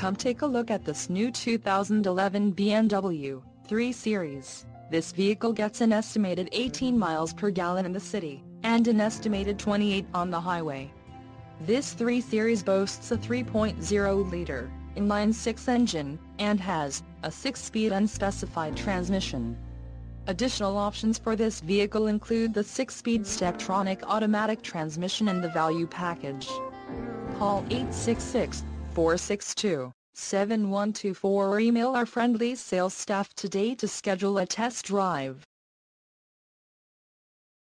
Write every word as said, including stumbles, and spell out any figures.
Come take a look at this new two thousand eleven B M W three Series. This vehicle gets an estimated eighteen miles per gallon in the city, and an estimated twenty-eight on the highway. This three Series boasts a three point oh liter inline-six engine, and has a six-speed unspecified transmission. Additional options for this vehicle include the six-speed Steptronic automatic transmission and the value package. Call eight six six, four six two, seven one two four or email our friendly sales staff today to schedule a test drive.